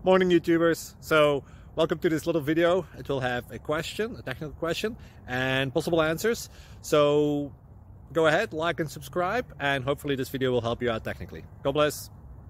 Morning YouTubers. So welcome to this little video. It will have a question, a technical question, and possible answers. So go ahead, like and subscribe, and hopefully this video will help you out technically. God bless.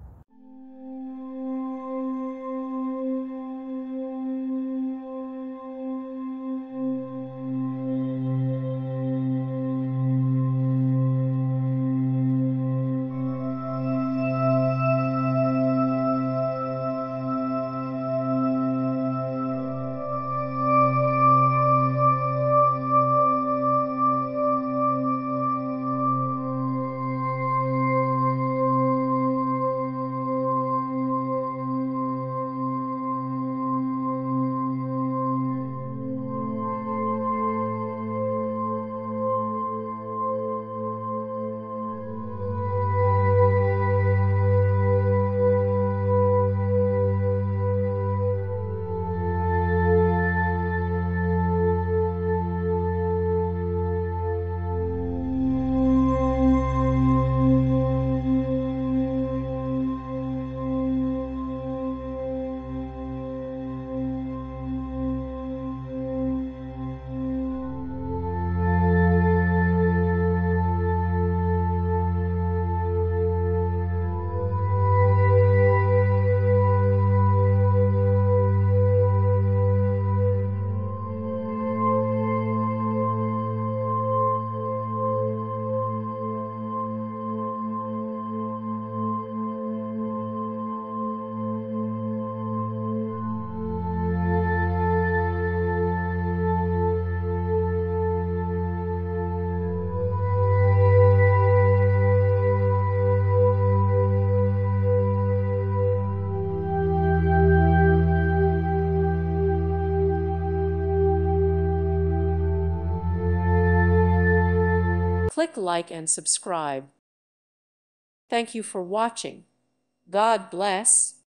Click like and subscribe. Thank you for watching. God bless.